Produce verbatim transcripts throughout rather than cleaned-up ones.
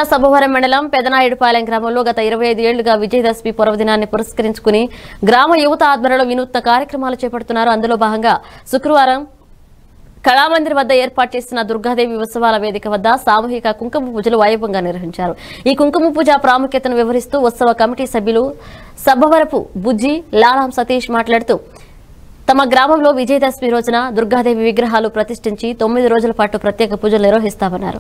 సభవరం మండలం పెదనాయుడుపాలెం గ్రామంలో గత ఇరవై ఐదు ఏళ్లుగా విజయదశమి పర్వదినాన్ని పురస్కరించుకుని గ్రామ యువత ఆధ్వర్యంలో వినూత్న కార్యక్రమాలు చేపడుతున్నారు. అందులో భాగంగా శుక్రవారం కళామందిర్ వద్ద ఏర్పాటు చేసిన దుర్గాదేవి ఉత్సవాల వేదిక వద్ద సామూహిక కుంకుమ పూజలు వైభవంగా నిర్వహించారు. ఈ కుంకుమ పూజ ప్రాముఖ్యతను వివరిస్తూ ఉత్సవ కమిటీ సభ్యులు సభవరపు బుజ్జి లాలాం సతీష్ మాట్లాడుతూ తమ గ్రామంలో విజయదశమి రోజున దుర్గాదేవి విగ్రహాలు ప్రతిష్ఠించి తొమ్మిది రోజుల పాటు ప్రత్యేక పూజలు నిర్వహిస్తామన్నారు.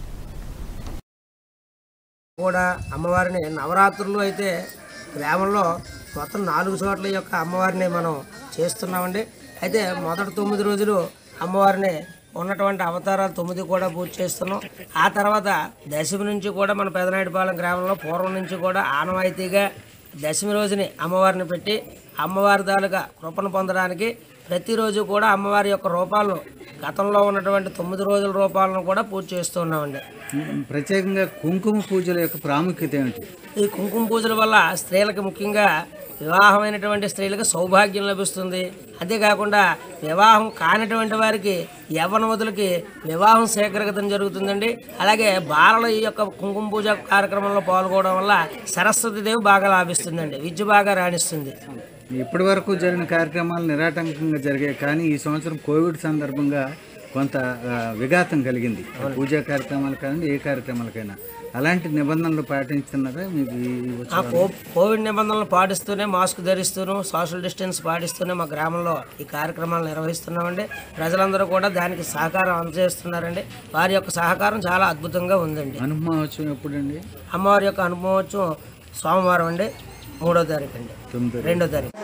కూడా అమ్మవారిని నవరాత్రులు అయితే గ్రామంలో మొత్తం నాలుగు చోట్ల యొక్క అమ్మవారిని మనం చేస్తున్నామండి. అయితే మొదటి తొమ్మిది రోజులు అమ్మవారిని ఉన్నటువంటి అవతారాలు తొమ్మిది కూడా పూజ చేస్తున్నాం. ఆ తర్వాత దశమి నుంచి కూడా మన పెదనాయుడుపాలెం గ్రామంలో పూర్వం నుంచి కూడా ఆనవాయితీగా దశమి రోజుని అమ్మవారిని పెట్టి అమ్మవారి దాలుగా కృపను పొందడానికి ప్రతిరోజు కూడా అమ్మవారి యొక్క రూపాలను గతంలో ఉన్నటువంటి తొమ్మిది రోజుల రూపాలను కూడా పూజ చేస్తూ ఉన్నామండి. ప్రత్యేకంగా కుంకుమ పూజల యొక్క ప్రాముఖ్యత ఏమిటి? ఈ కుంకుమ పూజల వల్ల స్త్రీలకు ముఖ్యంగా వివాహమైనటువంటి స్త్రీలకు సౌభాగ్యం లభిస్తుంది. అంతేకాకుండా వివాహం కానిటువంటి వారికి యవ్వనవతులకి వివాహం శీఘ్రగతం జరుగుతుందండి. అలాగే బాలలు ఈ యొక్క కుంకుమ పూజ కార్యక్రమంలో పాల్గొనడం వల్ల సరస్వతీదేవి బాగా లాభిస్తుందండి, విద్య బాగా రాణిస్తుంది. ఇప్పటి వరకు జరిగిన కార్యక్రమాలు నిరాటంకంగా జరిగాయి, కానీ ఈ సంవత్సరం కోవిడ్ సందర్భంగా కొంత విఘాతం కలిగింది. పూజా కార్యక్రమాలు కానీ ఏ కార్యక్రమాలకైనా అలాంటి నిబంధనలు పాటిస్తున్నారా? మీకు కోవిడ్ నిబంధనలు పాటిస్తూనే మాస్క్ ధరిస్తూనే సోషల్ డిస్టెన్స్ పాటిస్తూనే మా గ్రామంలో ఈ కార్యక్రమాలు నిర్వహిస్తున్నామండి. ప్రజలందరూ కూడా దానికి సహకారం అందజేస్తున్నారండి. వారి యొక్క సహకారం చాలా అద్భుతంగా ఉందండి. అనుభవోత్సవం ఎప్పుడండి? అమ్మవారి యొక్క అనుభవోత్సవం సోమవారం అండి, మూడో తారీఖు అండి, రెండో తారీఖు.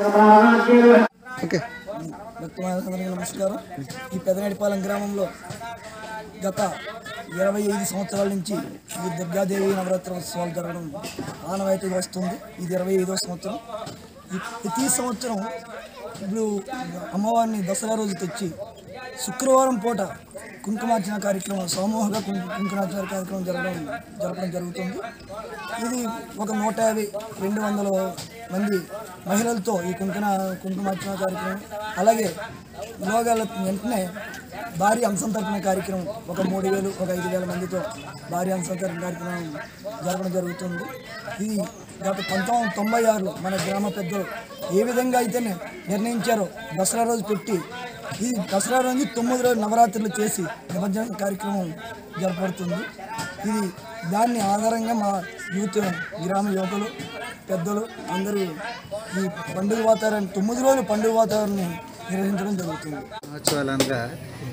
నమస్కారం. ఈ పెదనాయుడుపాలెం గ్రామంలో గత ఇరవై ఐదు సంవత్సరాల నుంచి ఈ దుర్గాదేవి నవరాత్రి ఉత్సవాలు జరగడం ఆనవాయితీగా వస్తుంది. ఇది ఇరవై ఐదో సంవత్సరం. ఈ ప్రతి సంవత్సరం ఇప్పుడు అమ్మవారిని దసరా రోజు తెచ్చి శుక్రవారం పూట కుంకుమార్చన కార్యక్రమం సమూహంగా కుంకుమార్చన కార్యక్రమం జరగడం జరపడం జరుగుతుంది. ఇది ఒక నూట యాభై రెండు వందల మంది మహిళలతో ఈ కుంకుమ కుంకుమార్చన కార్యక్రమం, అలాగే యోగాల వెంటనే భారీ అంశంతర్పణ కార్యక్రమం ఒక మూడు వేలు ఒక ఐదు వేల మందితో భారీ అంశంతర్పణ కార్యక్రమం జరపడం జరుగుతుంది. ఇది గత పంతొమ్మిది వందల తొంభై ఆరులో మన గ్రామ పెద్దలు ఏ విధంగా అయితే నిర్ణయించారో దసరా రోజు పెట్టి ఈ దసరా రోజు తొమ్మిది రోజులు నవరాత్రులు చేసి నిమజ్జన కార్యక్రమం జరపడుతుంది. ఇది దాన్ని ఆధారంగా మా యూత్ గ్రామ యువకులు పెద్దలు అందరూ ఈ పండుగ వాతావరణం తొమ్మిది రోజులు పండుగ వాతావరణాన్ని నిర్వహించడం జరుగుతుంది. మహోత్సవాలు అనగా